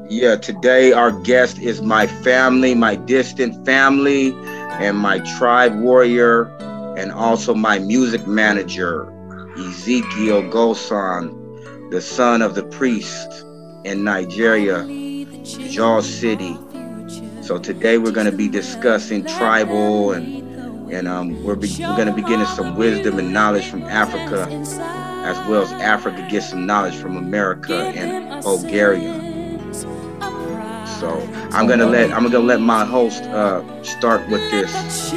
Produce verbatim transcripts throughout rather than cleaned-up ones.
Yeah, today our guest is my family, my distant family, and my tribe warrior, and also my music manager, Ezekiel Gosan, the son of the priest in Nigeria, Jos City. So today we're going to be discussing tribal and and um, we're, be, we're going to be getting some wisdom and knowledge from Africa, as well as Africa gets some knowledge from America and Bulgaria. So I'm gonna let I'm gonna let my host uh, start with this.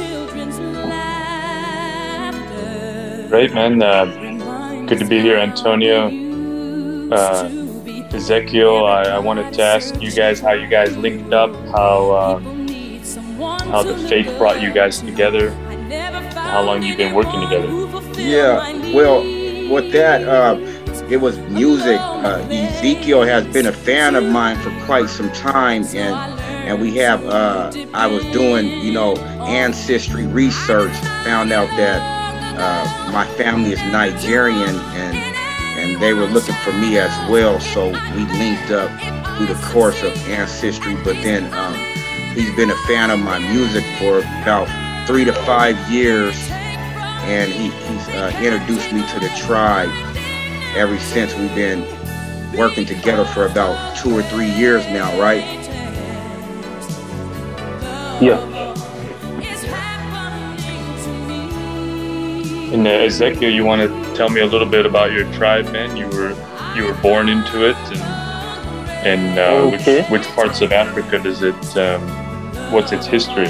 Great, man. Uh, good to be here, Antonio. Uh, Ezekiel, I, I wanted to ask you guys how you guys linked up, how uh, how the faith brought you guys together, how long you've been working together. Yeah, well, with that, uh, it was music. Uh, Ezekiel has been a fan of mine for quite some time, and and we have. Uh, I was doing, you know, ancestry research, found out that uh, my family is Nigerian, and and they were looking for me as well. So we linked up through the course of ancestry. But then um, he's been a fan of my music for about three to five years, and he, he's uh, introduced me to the tribe. Ever since we've been working together for about two or three years now, right? Yeah. And uh, Ezekiel, you want to tell me a little bit about your tribe, man? You were you were born into it, and and uh, okay. which which parts of Africa does it? Um, what's its history?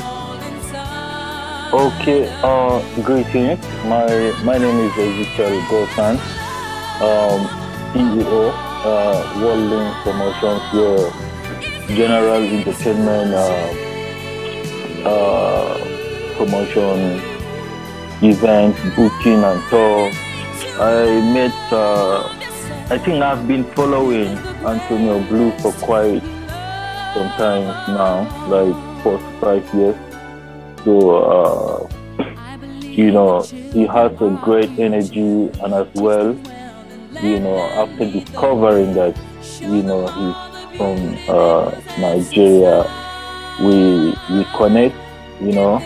Okay. Uh, greetings. My my name is Ezekiel Gosan. Um, C E O, uh, World Link Promotions, your general entertainment uh, uh, promotion, event, booking and tour. I met, uh, I think I've been following Antonio Blue for quite some time now, like four to five years. So, uh, you know, he has a great energy, and as well, you know, after discovering that, you know, he's from uh, Nigeria, we we connect, you know,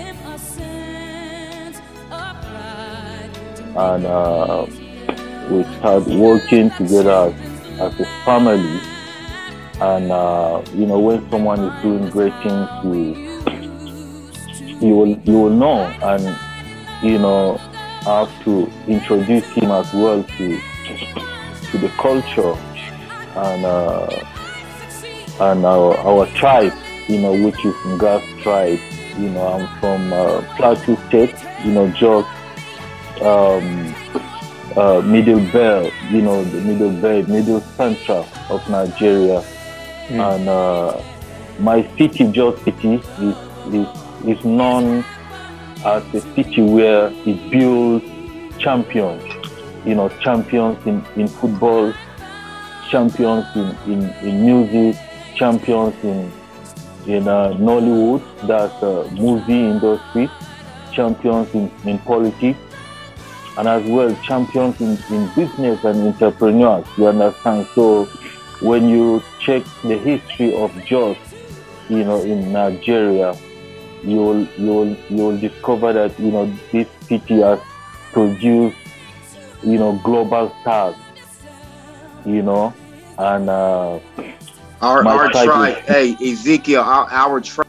and uh, we start working together as, as a family. And uh, you know, when someone is doing great things, you you will you will know, and you know, have to introduce him as well to. to the culture and uh, and our, our tribe, you know, which is Ngas tribe. You know, I'm from uh, Plateau State, you know, just um, uh, middle belt, you know, the middle belt, middle central of Nigeria. Mm. And uh, my city, Jos City, is, is, is known as a city where it builds champions. You know, champions in, in football, champions in, in, in music, champions in in uh, Nollywood, that's uh, movie industry, champions in, in politics, and as well champions in, in business and entrepreneurs, you understand? So when you check the history of Jos, you know, in Nigeria, you'll, you'll, you'll discover that, you know, this city has produced, you know, global stars, you know, and uh, our our tribe, is, hey Ezekiel, our, our tri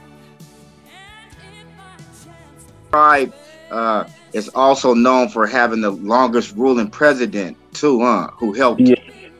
tribe uh, is also known for having the longest ruling president too, huh? Who helped? Yeah,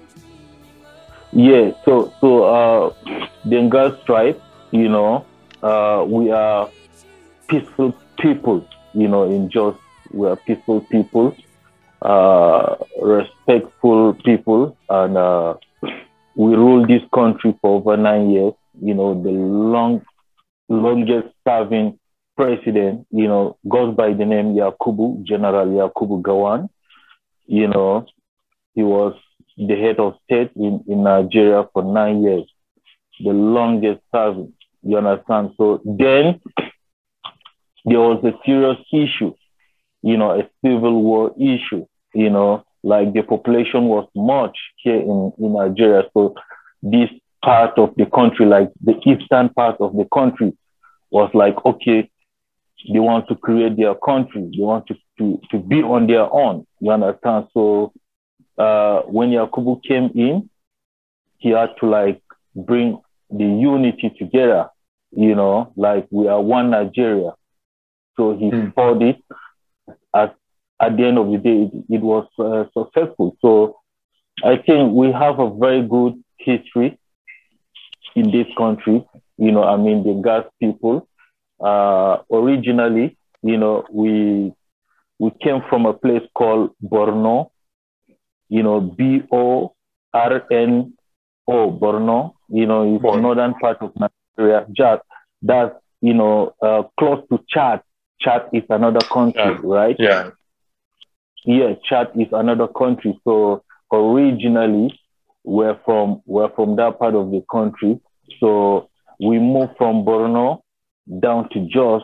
yeah. So so uh, the Ngas tribe, you know, uh, we are peaceful people, you know, in Jos, we are peaceful people. Uh, respectful people, and uh, we rule this country for over nine years. You know, the long, longest serving president, you know, goes by the name Yakubu, General Yakubu Gowon. You know, he was the head of state in, in Nigeria for nine years, the longest serving, you understand? So then there was a serious issue, you know, a civil war issue. You know, like the population was much here in, in Nigeria. So this part of the country, like the eastern part of the country, was like, okay, they want to create their country. They want to, to, to be on their own. You understand? So uh, when Yakubu came in, he had to like bring the unity together, you know, like we are one Nigeria. So he mm. fought it. As, at the end of the day, it, it was uh, successful. So I think we have a very good history in this country. You know, I mean, the Gas people, uh, originally, you know, we we came from a place called Borno, you know, B O R N O, Borno, you know, it's the northern part of Nigeria. Just that's, you know, uh, close to Chad. Chad is another country, yeah. right? Yeah. Yeah, Chad is another country. So originally, we're from we're from that part of the country. So we moved from Borno down to Jos.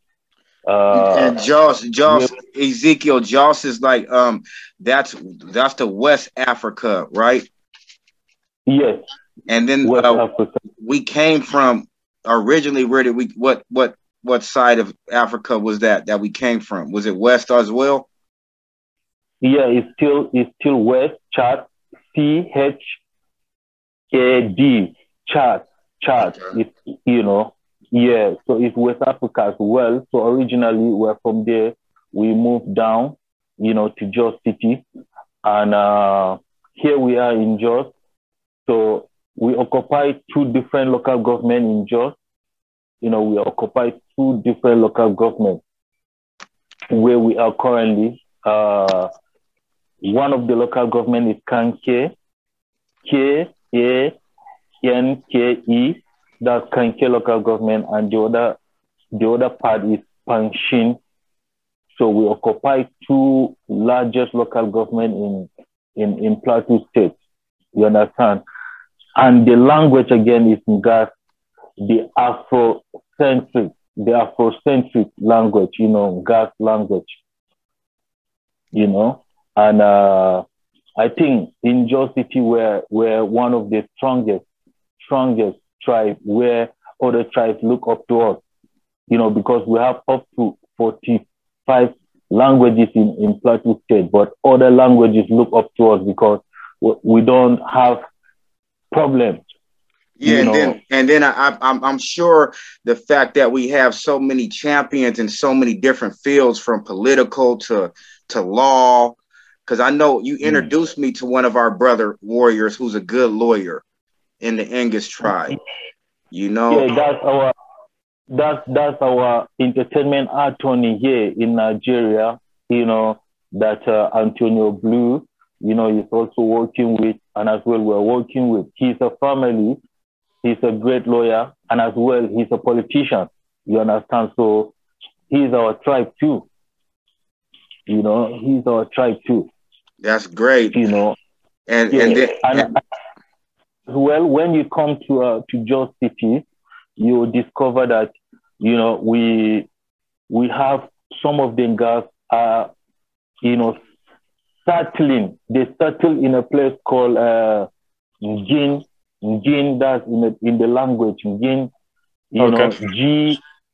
Uh, and Jos, Jos, Ezekiel, Jos is like um, that's that's the West Africa, right? Yes. And then uh, we came from originally. Where did we? What what what side of Africa was that that we came from? Was it West as well? Yeah, it's still it's still West. Chad, C H A D, Chad, Chad. Okay. It's, you know, yeah. So it's West Africa as well. So originally we're from there. We moved down, you know, to Jos City, and uh, here we are in Jos. So we occupy two different local government in Jos. You know, we occupy two different local governments where we are currently. Uh, one of the local government is Kanke, K A N K E. That's Kanke local government, and the other, the other part is Panshin. So we occupy two largest local government in in in Plateau State. You understand? And the language again is Ngas, the Afrocentric, the Afrocentric language, you know, Ngas language, you know. And uh, I think in Jos City, we're, we're one of the strongest, strongest tribes where other tribes look up to us, you know, because we have up to forty-five languages in, in Plateau State, but other languages look up to us because we don't have problems. Yeah, and know. then and then I, I'm I'm sure the fact that we have so many champions in so many different fields, from political to to law, because I know you introduced mm. me to one of our brother warriors who's a good lawyer in the Angus tribe. You know, yeah, that's our that's that's our entertainment attorney here in Nigeria. You know that uh, Antonio Blue. You know, he's also working with, and as well we're working with. He's a family. He's a great lawyer, and as well, he's a politician. You understand? So he's our tribe too. You know, he's our tribe too. That's great. You know, and yeah. and, then, and, and well, when you come to uh, to Jos City, you discover that you know we we have some of the guys are you know settling. They settle in a place called uh, Ngin. Ngin, that's in the, in the language, Ngin, you okay. know, G,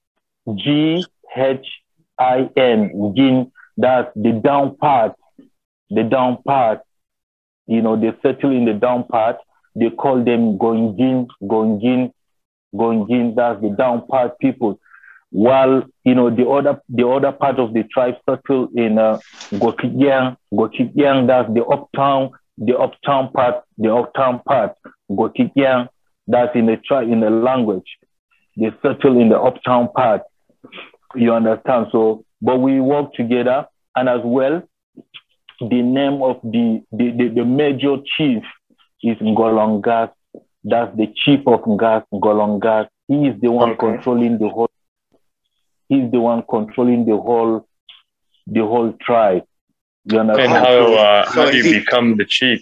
G, H, I, N, Ngin, that's the down part, the down part, you know, they settle in the down part, they call them Gongin, Gongin, Gongin, that's the down part people. While, you know, the other, the other part of the tribe settle in uh, Gokigyang, Gokigyang, that's the uptown, the uptown part, the uptown part, Gokigyang, that's in the tribe, in the language. They settle in the uptown part. You understand? So, but we work together, and as well, the name of the the, the, the major chief is Ngolongas. That's the chief of Ngas, Ngolongas. He is the one okay. controlling the whole. He's the one controlling the whole, the whole tribe. You understand? And how uh, how do you become the chief?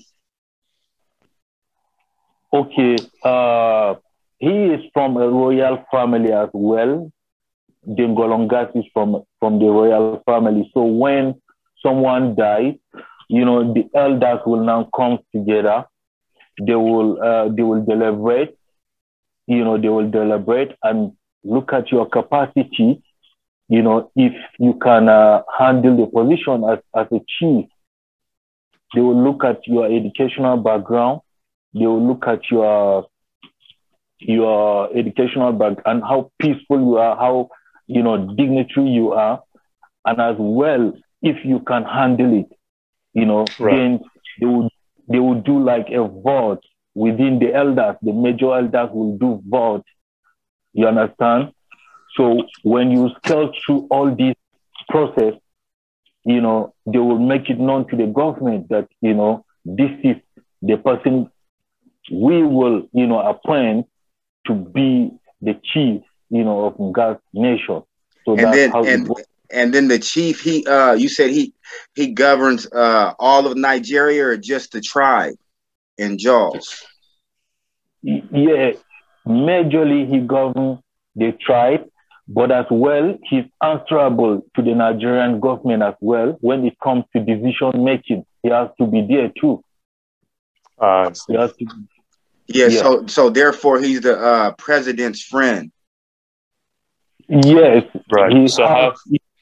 Okay, uh, he is from a royal family as well. The Ngolongas is from from the royal family. So when someone dies, you know, the elders will now come together, they will uh, they will deliberate, you know, they will deliberate and look at your capacity, you know, if you can uh, handle the position as, as a chief. They will look at your educational background. They will look at your your educational background and how peaceful you are, how, you know, dignitary you are, and as well, if you can handle it, you know, right. Then they will they will do like a vote within the elders. The major elders will do vote. You understand? So when you scale through all this process, you know, they will make it known to the government that, you know, this is the person we will, you know, appoint to be the chief, you know, of God's nation. So and that's then, how and, it works. And then the chief, he, uh, you said he he governs uh, all of Nigeria or just the tribe in Jos? Yeah, majorly he governs the tribe, but as well, he's answerable to the Nigerian government as well. When it comes to decision making, he has to be there too. Uh, he has to, yeah, yeah, so so therefore he's the uh, president's friend. Yes, right. So how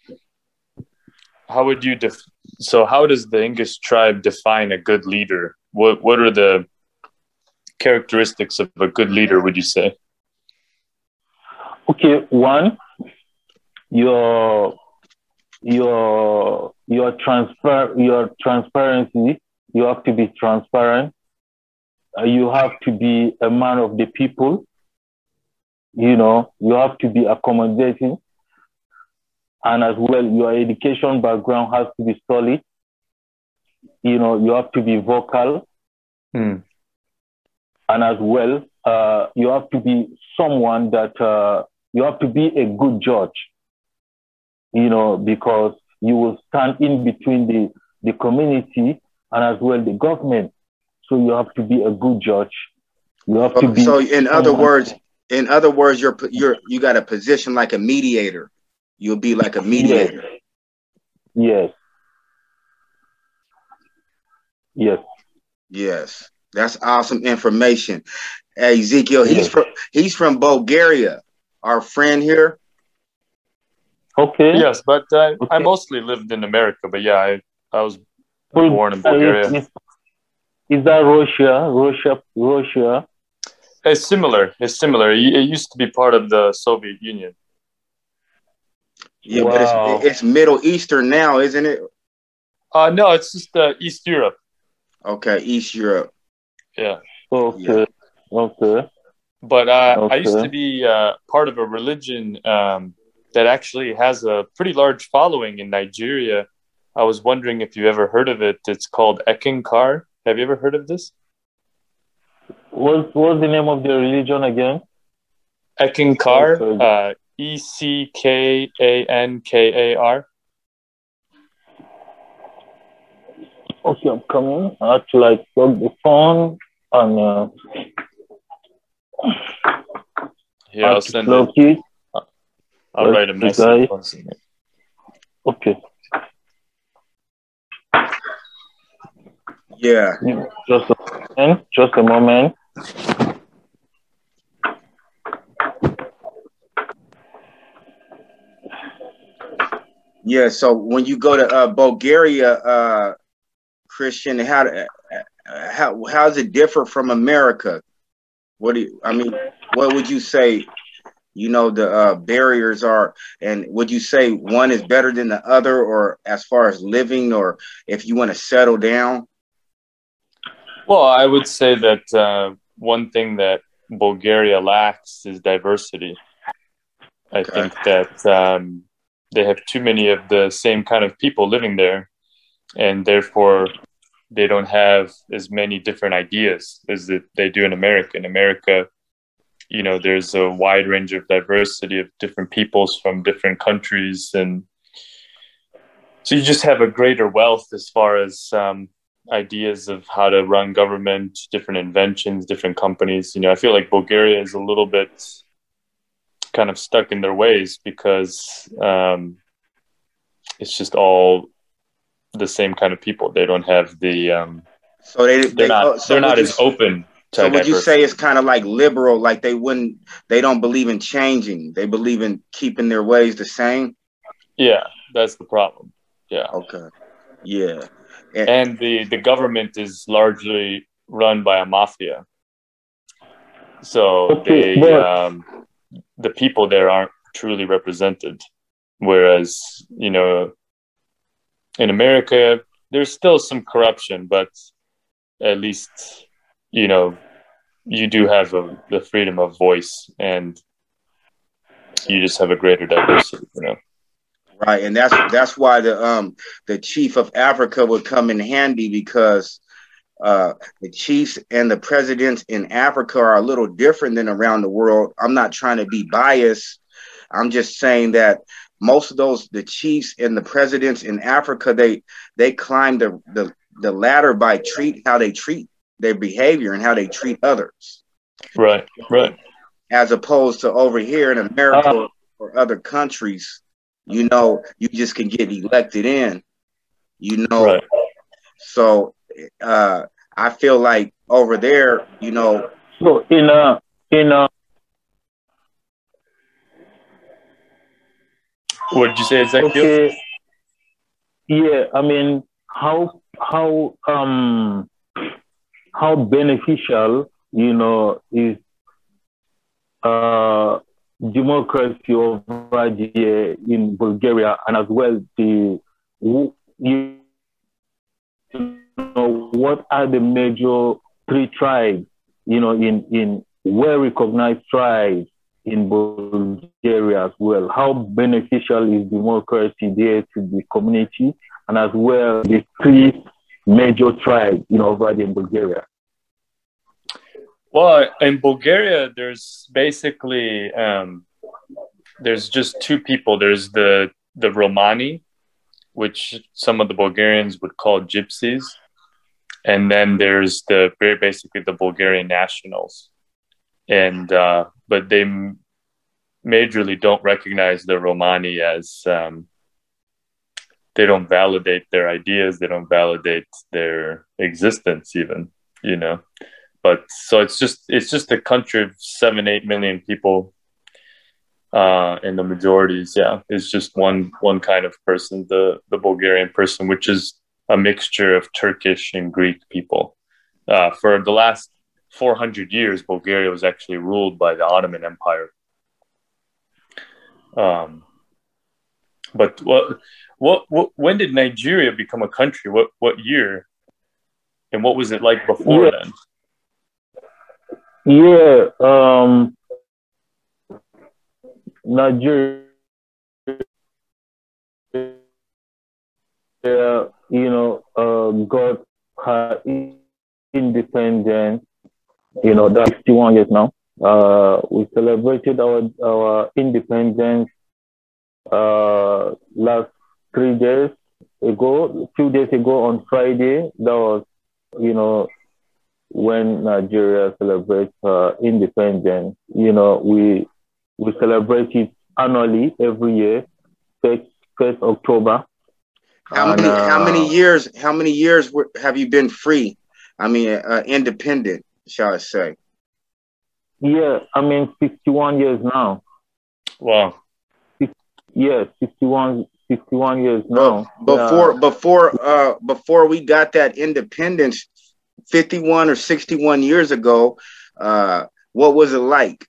how would you def- so how does the English tribe define a good leader? What what are the characteristics of a good leader, would you say? Okay, one, your your your transfer your transparency. You have to be transparent. Uh, you have to be a man of the people. You know, you have to be accommodating, and as well, your education background has to be solid. You know, you have to be vocal, hmm. and as well, uh, you have to be someone that uh, you have to be a good judge. You know, because you will stand in between the the community and as well the government. So you have to be a good judge. You have so, to be. So in other words. In other words, you're you're you got a position like a mediator. You'll be like a mediator. Yes. Yes. Yes. That's awesome information. Hey, Ezekiel, he's yes. from he's from Bulgaria. Our friend here. Okay. Yes, but uh, okay. I mostly lived in America. But yeah, I I was born in Bulgaria. Is, is that Russia? Russia? Russia? It's similar. It's similar. It used to be part of the Soviet Union. Yeah, wow. But it's, it's Middle Eastern now, isn't it? Uh, no, it's just uh, East Europe. Okay, East Europe. Yeah. Okay. Yeah. Okay. But uh, okay. I used to be uh, part of a religion um, that actually has a pretty large following in Nigeria. I was wondering if you ever heard of it. It's called Eckankar. Have you ever heard of this? What's, what's the name of the religion again? Eckankar, uh, E C K A N K A R. Okay, I'm coming. I have to like plug the phone and uh, yeah, I'll send it. it. I'll Where's write a message. Okay. Yeah. Just a moment. Just a moment. Yeah. So when you go to uh, Bulgaria, uh, Christian, how how how does it differ from America? What do you, I mean? What would you say? You know, the uh, barriers are, and would you say one is better than the other, or as far as living, or if you want to settle down? Well, I would say that uh, one thing that Bulgaria lacks is diversity. I okay. think that um, they have too many of the same kind of people living there, and therefore they don't have as many different ideas as that they do in America. In America, you know, there's a wide range of diversity of different peoples from different countries, and so you just have a greater wealth as far as um, ideas of how to run government, different inventions, different companies. You know, I feel like Bulgaria is a little bit kind of stuck in their ways because um, it's just all the same kind of people. They don't have the um, So they they're they not uh, so they're not would you as open so to would you say diversity. it's kind of like liberal, like they wouldn't they don't believe in changing. They believe in keeping their ways the same? Yeah, that's the problem. Yeah. Okay. Yeah. And, And the the government is largely run by a mafia. So Okay, they but um, the people there aren't truly represented. Whereas, you know, in America, there's still some corruption, but at least, you know, you do have a, the freedom of voice, and you just have a greater diversity, you know. right, and that's that's why the um the chief of Africa would come in handy because uh, the chiefs and the presidents in Africa are a little different than around the world. I'm not trying to be biased. I'm just saying that most of those, the chiefs and the presidents in Africa, they they climb the the, the ladder by treat how they treat their behavior and how they treat others. Right, right. As opposed to over here in America uh, or, or other countries, you know, you just can get elected in, you know. Right. So uh, I feel like over there, you know. so in a in a What did you say, Ezekiel? okay, yeah, I mean, how how um how beneficial, you know, is uh democracy over there in Bulgaria, and as well the you know, what are the major three tribes, you know, in in well recognized tribes in Bulgaria as well? How beneficial is democracy there to the community, and as well the three major tribes, you know, over there in Bulgaria? Well, in Bulgaria, there's basically um, there's just two people. There's the the Romani, which some of the Bulgarians would call gypsies, and then there's the very basically the Bulgarian nationals, and uh, but they majorly don't recognize the Romani as um, they don't validate their ideas, they don't validate their existence, even, you know. But so it's just it's just a country of seven, eight million people, uh, and the majorities, yeah, is just one one kind of person, the the Bulgarian person, which is a mixture of Turkish and Greek people. Uh, for the last four hundred years, Bulgaria was actually ruled by the Ottoman Empire. Um, but what, what, what, when did Nigeria become a country? What, what year? And what was it like before yeah. then? Yeah, um, Nigeria, uh, you know, uh, got her independence, you know, that's sixty-one years now. Uh, we celebrated our, our independence uh, last three days ago, two days ago on Friday. That was, you know, when Nigeria celebrates uh, independence. You know, we we celebrate it annually every year, first, first October. How and, many uh, how many years how many years were, have you been free? I mean, uh, independent, shall I say? Yeah, I mean, sixty-one years now. Wow. Yeah, sixty-one, sixty-one years But now. before Yeah. before uh before we got that independence, fifty-one or sixty-one years ago, uh, what was it like?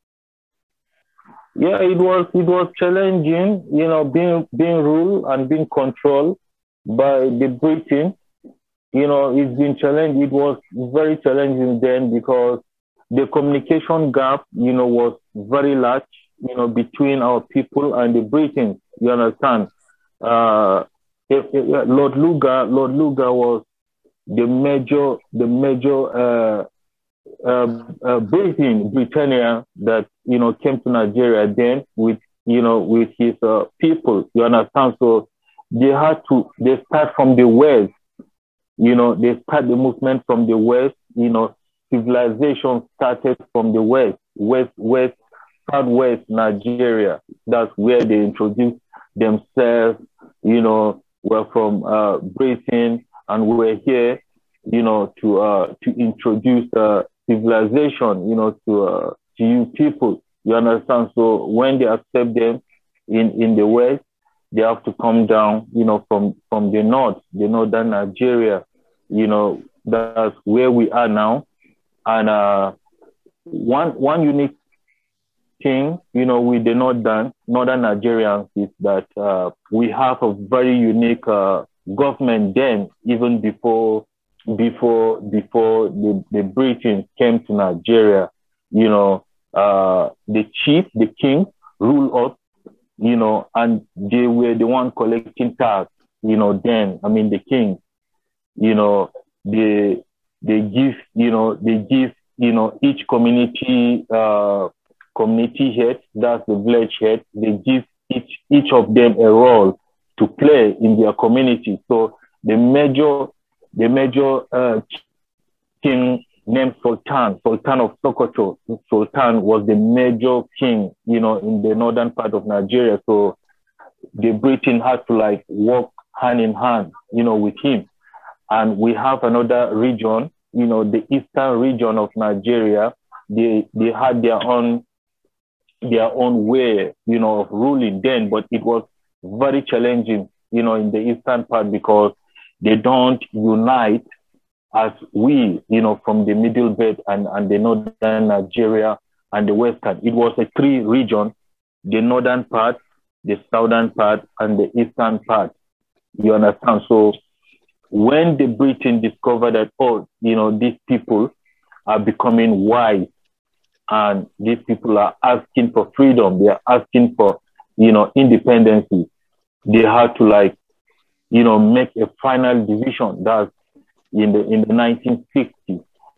Yeah, it was it was challenging, you know, being being ruled and being controlled by the Britain. You know, it's been challenging. It was very challenging then because the communication gap, you know, was very large, you know, between our people and the Britons. You understand? Uh, if, if, Lord Lugar, Lord Lugar was the major, the major uh, uh, uh, Britain, Britannia that, you know, came to Nigeria then with, you know, with his uh, people. You understand? So they had to, they start from the west. You know, they start the movement from the west. You know, civilization started from the west, west, west, southwest Nigeria. That's where they introduced themselves. You know, we're from uh, Britain and we're here. you know, to uh, to introduce uh, civilization, you know, to uh, to you people. You understand? So when they accept them in in the West, they have to come down, you know, from from the north, the northern Nigeria. You know, that's where we are now. And uh, one one unique thing, you know, with the northern northern Nigerians is that uh, we have a very unique uh, government then, even before before before the, the British came to Nigeria. You know, uh, the chief, the king, rule us, you know, and they were the one collecting tax. You know, then I mean the king, you know, they they give, you know, they give, you know, each community uh, community head, that's the village head, they give each each of them a role to play in their community. So the major the major uh, king named Sultan, Sultan of Sokoto, Sultan was the major king, you know, in the northern part of Nigeria. So the Britain had to like work hand in hand, you know, with him. And we have another region, you know, the eastern region of Nigeria. They they had their own their own way, you know, of ruling then, but it was very challenging, you know, in the eastern part because they don't unite as we, you know, from the middle belt and, and the northern Nigeria and the western. It was a three region, the northern part, the southern part, and the eastern part. You understand? So when the Britain discovered that, oh, you know, these people are becoming wise and these people are asking for freedom, they are asking for, you know, independence, they had to like, you know, make a final decision. That's in the in the nineteen sixties.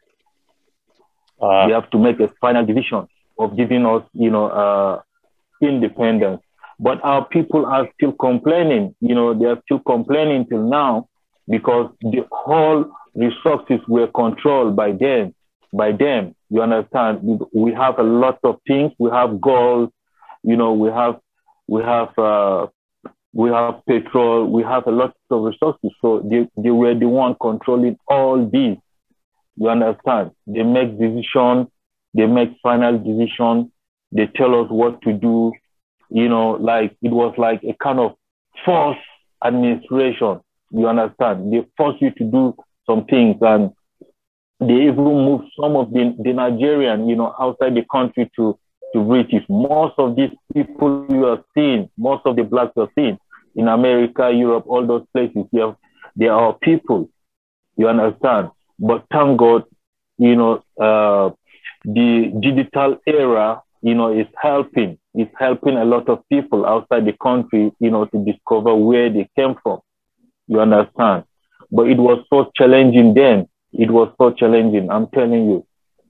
Uh, they have to make a final decision of giving us, you know, uh, independence. But our people are still complaining, you know, they are still complaining till now because the whole resources were controlled by them, by them. You understand? We have a lot of things. We have gold, you know, we have, we have, uh, we have petrol, we have a lot of resources. So they, they were the one controlling all these. You understand? They make decisions, they make final decisions, they tell us what to do. You know, like it was like a kind of forced administration. You understand? They force you to do some things, and they even move some of the, the Nigerian, you know, outside the country to, to British. Most of these people you are seeing, most of the blacks you are seeing in America, Europe, all those places, they are, they are our people. You understand? But thank God, you know, uh, the digital era, you know, is helping. It's helping a lot of people outside the country, you know, to discover where they came from. You understand? But it was so challenging then. It was so challenging, I'm telling you.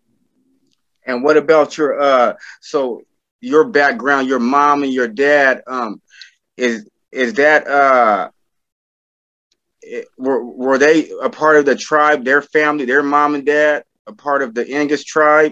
And what about your, uh, so your background, your mom and your dad, um, is, is that, uh, it, were, were they a part of the tribe, their family, their mom and dad, a part of the English tribe?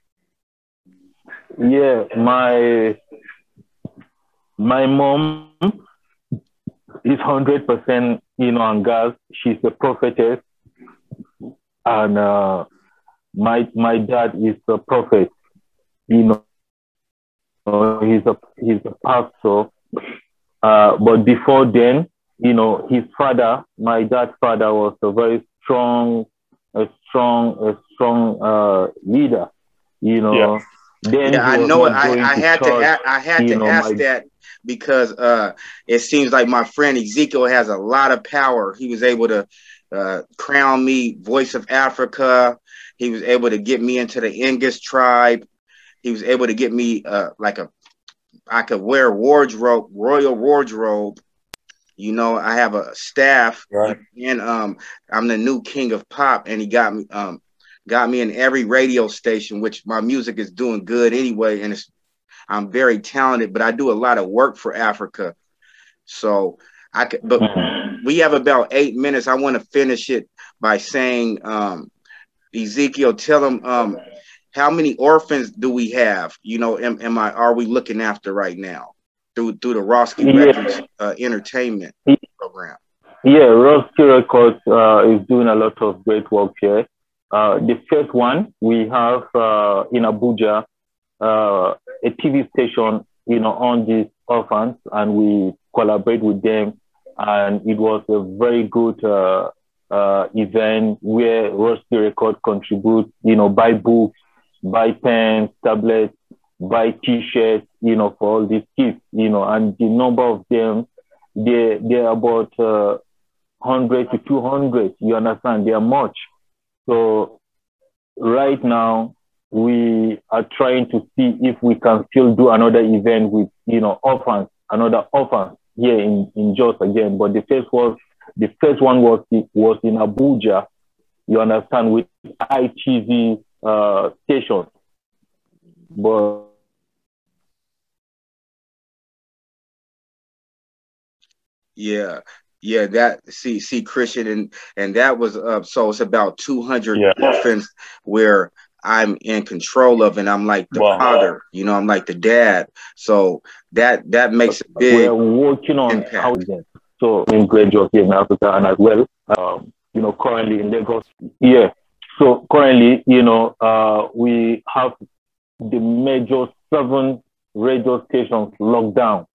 Yeah, my my mom is one hundred percent, you know, Angas. She's a prophetess. And uh, my my dad is a prophet. You know, uh, he's a he's a pastor. Uh, but before then, you know, his father, my dad's father, was a very strong, a strong, a strong uh, leader. You know. Yeah. Then yeah, I know. I, I, to had church, to. I had to know, ask my... that because uh, it seems like my friend Ezekiel has a lot of power. He was able to uh, crown me Voice of Africa. He was able to get me into the English tribe. He was able to get me uh, like a. I could wear wardrobe, royal wardrobe. You know, I have a staff, right. and um, I'm the new king of pop, and he got me. Um, Got me in every radio station, which my music is doing good anyway. And it's, I'm very talented, but I do a lot of work for Africa. So I could, but we have about eight minutes. I want to finish it by saying, um, Ezekiel, tell them, um, how many orphans do we have? You know, am, am I, are we looking after right now through, through the Roski yeah. Records uh, entertainment program? Yeah, Rusty Records uh, is doing a lot of great work here. Uh, the first one we have uh, in Abuja, uh, a T V station, you know, on these orphans, and we collaborate with them. And it was a very good uh, uh, event where Rusty Record contributes, you know, buy books, buy pens, tablets, buy T-shirts, you know, for all these kids, you know, and the number of them, they they're about uh, one hundred to two hundred. You understand? They are much. So right now, we are trying to see if we can still do another event with, you know, orphans, another orphans here in, in Jos again. But the first was, the first one was, was in Abuja, you understand, with I T V uh, station. But Yeah, yeah, that see see Christian, and and that was uh so it's about two hundred Yeah. orphans where I'm in control of, and I'm like the Wow. father, you know, I'm like the dad. So that that makes a big we're working on impact. how again. So in great job here in Africa, and as well, um, you know, currently in Lagos. Yeah. So currently, you know, uh, we have the major seven radio stations locked down.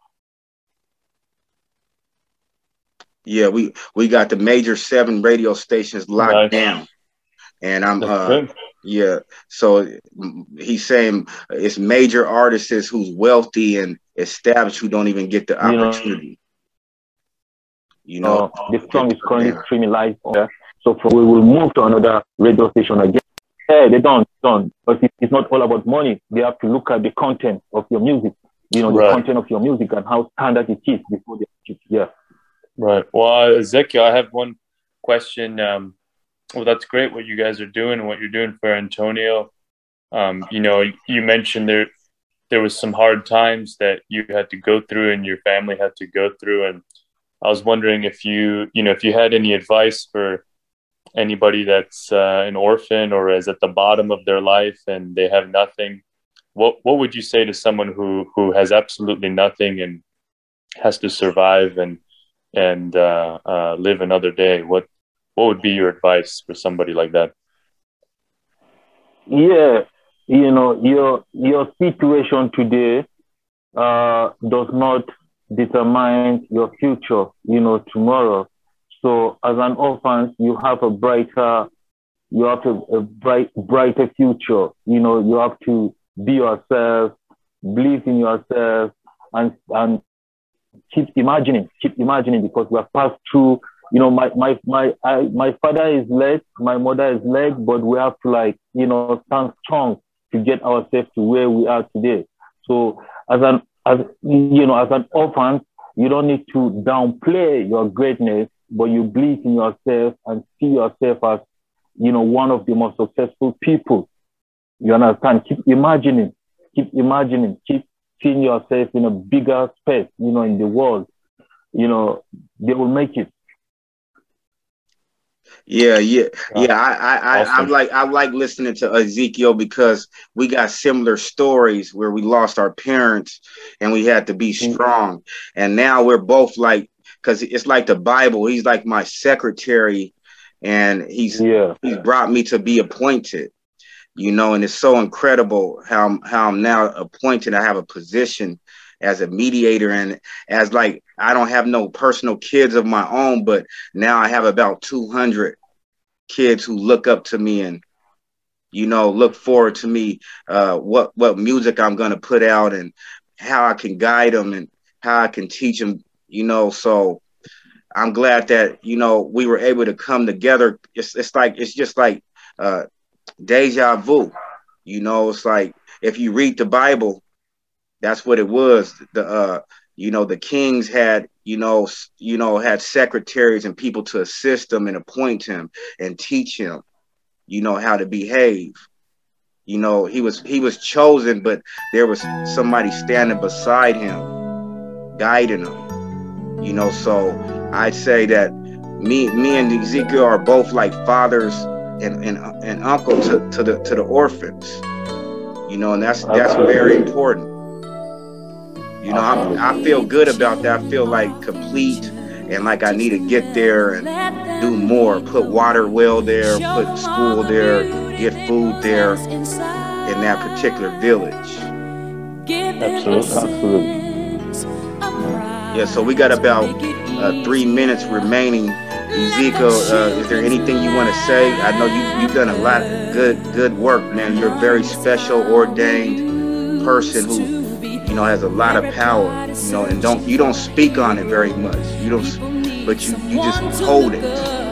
Yeah, we we got the major seven radio stations locked Nice. down, and I'm That's uh good. yeah. So mm, he's saying it's major artists who's wealthy and established who don't even get the You know, opportunity. You know, uh, the get song is to currently them. streaming live on there. So for, we will move to another radio station again. Yeah, they don't, don't. But it, it's not all about money. They have to look at the content of your music. You know, the Right. content of your music and how standard it is before they yeah. Right. Well, Ezekiel, I have one question. Um, well, that's great what you guys are doing and what you're doing for Antonio. Um, you know, you mentioned there there was some hard times that you had to go through and your family had to go through. And I was wondering if you, you know, if you had any advice for anybody that's uh, an orphan or is at the bottom of their life and they have nothing. What what would you say to someone who who has absolutely nothing and has to survive and and uh, uh, live another day? What what would be your advice for somebody like that? Yeah, you know, your your situation today uh, does not determine your future, you know, tomorrow. So as an orphan, you have a brighter, you have a, a bright, brighter future. You know, you have to be yourself, believe in yourself, and and keep imagining, keep imagining, because we have passed through. You know, my my my I, my father is late, my mother is late, but we have to, like, you know, stand strong to get ourselves to where we are today. So as an as you know, as an orphan, you don't need to downplay your greatness, but you believe in yourself and see yourself as, you know, one of the most successful people. You understand? Keep imagining, keep imagining, keep seeing yourself in a bigger space, you know, in the world. You know, they will make it. Yeah, yeah, yeah. I, I, I, I Awesome. like, I like listening to Ezekiel because we got similar stories where we lost our parents and we had to be strong. And now we're both like, because it's like the Bible. He's like my secretary, and he's Yeah. he's brought me to be appointed. You know, and it's so incredible how how I'm now appointed. I have a position as a mediator, and as, like, I don't have no personal kids of my own, but now I have about two hundred kids who look up to me and, you know, look forward to me, uh, what, what music I'm going to put out and how I can guide them and how I can teach them, you know. So I'm glad that, you know, we were able to come together. It's, it's like, it's just like uh, deja vu, you know. It's like, if you read the Bible, that's what it was. The, uh, you know, the kings had, you know, you know, had secretaries and people to assist them and appoint him and teach him, you know, how to behave. You know, he was he was chosen, but there was somebody standing beside him, guiding him. You know, so I'd say that me me and Ezekiel are both like fathers and and, and uncle to, to the to the orphans. You know, and that's that's very important. You know, I, I feel good about that. I feel like complete, and like I need to get there and do more, put water well there, put school there, get food there in that particular village. Absolutely. Absolutely. Yeah, so we got about uh, three minutes remaining. Ezekiel, uh, is there anything you want to say? I know you, you've done a lot of good, good work, man. You're a very special, ordained person who, you know, has a lot of power, you know, and don't, you don't speak on it very much. You don't, but you, you just hold it.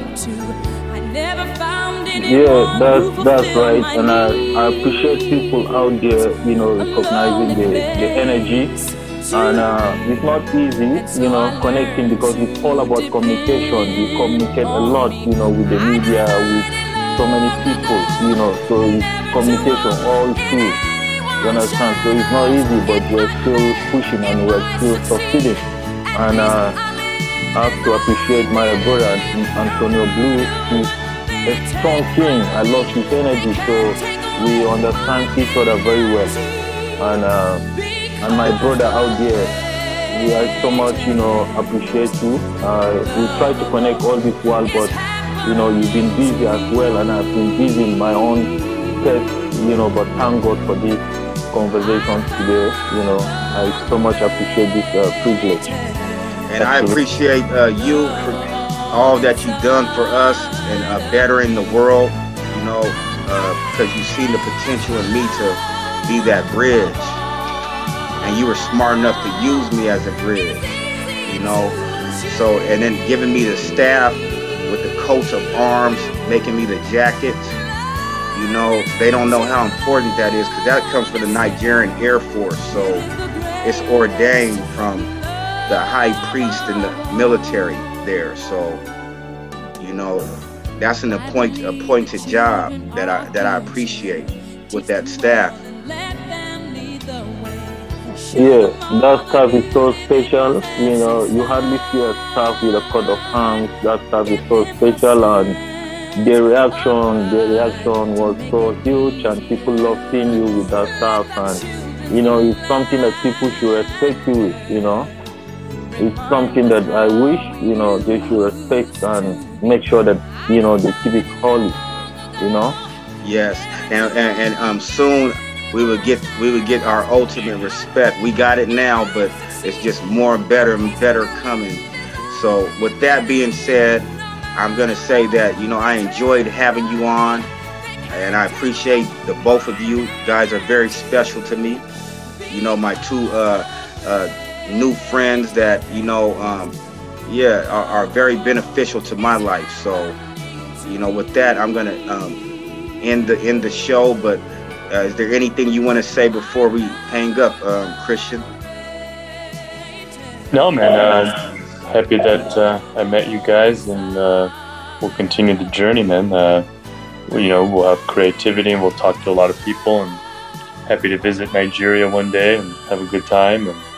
Yeah, that's, that's right. And I, I appreciate people out there, you know, recognizing the, the energy. And uh, it's not easy, you know, connecting, because it's all about communication. You communicate a lot, you know, with the media, with so many people, you know, so it's communication all through, you understand? So it's not easy, but we're still pushing and we're still succeeding. And uh, I have to appreciate my brother, Antonio Blue. He's a strong king. I love his energy, so we understand each other very well. And uh, And my brother out there, we are so much, you know, appreciate you. Uh, we try to connect all this while, but, you know, you've been busy as well, and I've been busy in my own test, you know, but thank God for this conversation today. You know, I so much appreciate this uh, privilege. And I appreciate uh, you for all that you've done for us and uh, bettering the world, you know, uh, because you've seen the potential in me to be that bridge. And you were smart enough to use me as a bridge, you know. So, and then giving me the staff with the coats of arms, making me the jackets, you know. They don't know how important that is, because that comes from the Nigerian Air Force. So it's ordained from the high priest in the military there. So, you know, that's an appoint, appointed job that I, that I appreciate with that staff. Yeah, that staff is so special. You know, you hardly see a staff with a coat of arms. That staff is so special, and the reaction, the reaction was so huge, and people love seeing you with that staff. And you know, it's something that people should respect you with. You know, it's something that I wish, you know, they should respect and make sure that, you know, they keep it holy. You know. Yes, and and, and um soon. We would get we would get our ultimate respect. We got it now, but it's just more better and better coming. So with that being said, I'm gonna say that, you know, I enjoyed having you on, and I appreciate the both of you. You guys are very special to me. You know, my two uh, uh, new friends that, you know, um, yeah, are, are very beneficial to my life. So, you know, with that, I'm gonna um, end the end the show, but. Uh, is there anything you want to say before we hang up, um, Christian? No, man. Uh, happy that uh, I met you guys, and uh, we'll continue the journey, man. Uh, you know, we'll have creativity, and we'll talk to a lot of people. And happy to visit Nigeria one day and have a good time. And